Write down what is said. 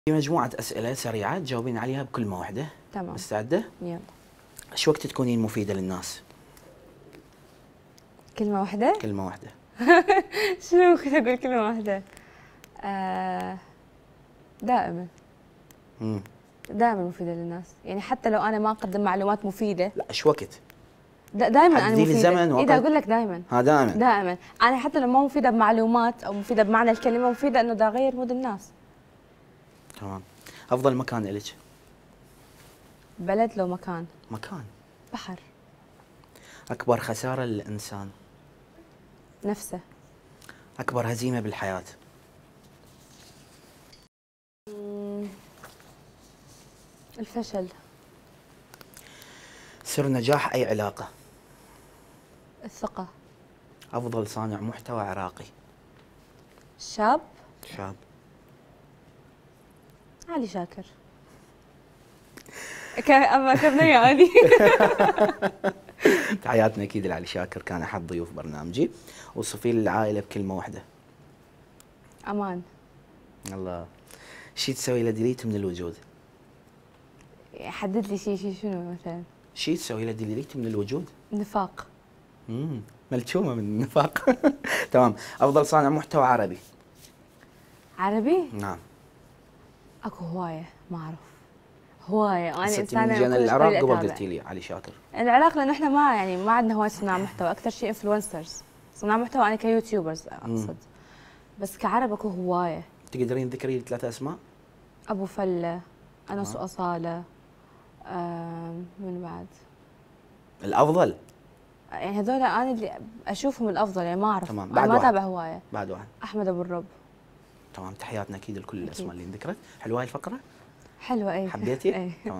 في مجموعة أسئلة سريعة تجاوبين عليها بكلمة واحدة. تمام. مستعدة؟ يلا. ايش وقت تكونين مفيدة للناس؟ كلمة واحدة؟ كلمة واحدة. شنو ممكن أقول كلمة واحدة؟ دائما. دائما مفيدة للناس، يعني حتى لو أنا ما أقدم معلومات مفيدة. لا ايش وقت؟ دائما أنا حددي لي مفيدة. زمن وقت. إذا أقول لك دائما. ها دائما. دائما، أنا حتى لو ما مفيدة بمعلومات أو مفيدة بمعنى الكلمة، مفيدة إنه دا أغير مود الناس. تمام. أفضل مكان إلك؟ بلد لو مكان؟ مكان. بحر. أكبر خسارة للإنسان؟ نفسه. أكبر هزيمة بالحياة؟ الفشل. سر نجاح أي علاقة؟ الثقة. أفضل صانع محتوى عراقي؟ شاب. علي شاكر. أما كبنية يعني. تحياتنا أكيد لعلي شاكر، كان أحد ضيوف برنامجي. وصفي لي العائلة بكلمة واحدة. أمان. الله. شي تسوي له ديليت من الوجود؟ حدد لي شيء شنو مثلا؟ شي تسوي له ديليت من الوجود؟ نفاق. ملتومة من النفاق. تمام. أفضل صانع محتوى عربي؟ عربي؟ نعم. اكو هواية ما اعرف. هواية، انا انسانة من جينا العراق قبل قلتي لي علي شاكر. العراق لانه احنا ما عندنا هواية صناع محتوى، اكثر شيء انفلونسرز. صناع محتوى انا كيوتيوبرز اقصد. بس كعرب اكو هواية. تقدرين تذكري لي 3 اسماء؟ ابو فلة، انس واصالة، من بعد؟ الافضل؟ يعني هذول انا اللي اشوفهم الافضل، يعني ما اعرف. تمام. بعد ما اتابع هواية. بعد واحد. احمد ابو الرب. تمام. تحياتنا اكيد لكل الاسماء اللي انذكرت. حلوه هاي الفقرة؟ حلوة. اي حبيتي؟ اي.